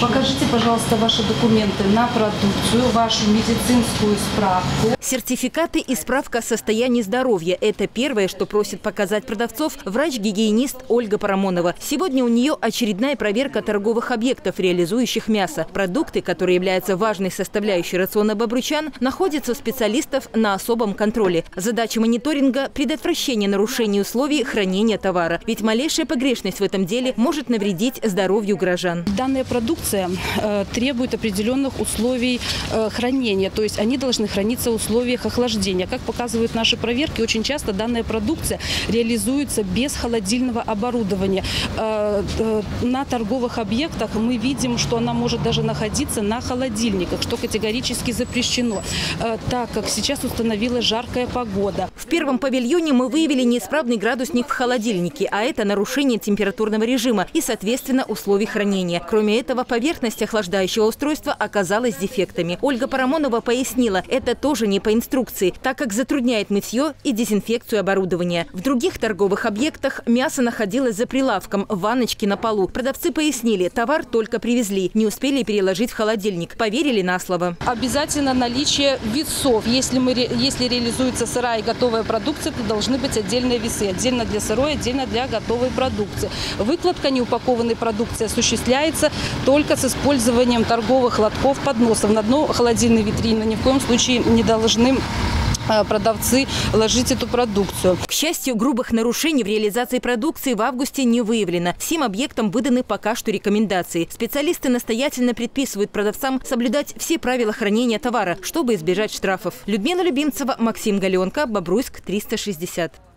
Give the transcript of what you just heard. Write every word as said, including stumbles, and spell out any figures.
Покажите, пожалуйста, ваши документы на продукцию, вашу медицинскую справку. Сертификаты и справка о состоянии здоровья – это первое, что просит показать продавцов врач-гигиенист Ольга Парамонова. Сегодня у нее очередная проверка торговых объектов, реализующих мясо. Продукты, которые являются важной составляющей рациона бобручан, находятся у специалистов на особом контроле. Задача мониторинга – предотвращение нарушений условий хранения товара. Ведь малейшая погрешность в этом деле может навредить здоровью горожан. Данная продукция э, требует определенных условий э, хранения, то есть они должны храниться в условиях охлаждения. Как показывают наши проверки, очень часто данная продукция реализуется без холодильного оборудования. Э, э, на торговых объектах мы видим, что она может даже находиться на холодильниках, что категорически запрещено, э, так как сейчас установилась жаркая погода. В первом павильоне мы выявили неисправный градусник в холодильнике, а это нарушение температурного режима и, соответственно, условий хранения. Кроме этого, поверхность охлаждающего устройства оказалась с дефектами. Ольга Парамонова пояснила, это тоже не по инструкции, так как затрудняет мытье и дезинфекцию оборудования. В других торговых объектах мясо находилось за прилавком, в ванночке на полу. Продавцы пояснили, товар только привезли, не успели переложить в холодильник. Поверили на слово. Обязательно наличие весов. Если, мы, если реализуется сырая и готовая продукция, то должны быть отдельные весы. Отдельно для сырой, отдельно для готовой продукции. Выкладка неупакованной продукции осуществляется только с использованием торговых лотков, подносов. На дно холодильной витрины ни в коем случае не должны продавцы ложить эту продукцию. К счастью, грубых нарушений в реализации продукции в августе не выявлено. Всем объектам выданы пока что рекомендации. Специалисты настоятельно предписывают продавцам соблюдать все правила хранения товара, чтобы избежать штрафов. Людмила Любимцева, Максим Галенко, Бобруйск, триста шестьдесят.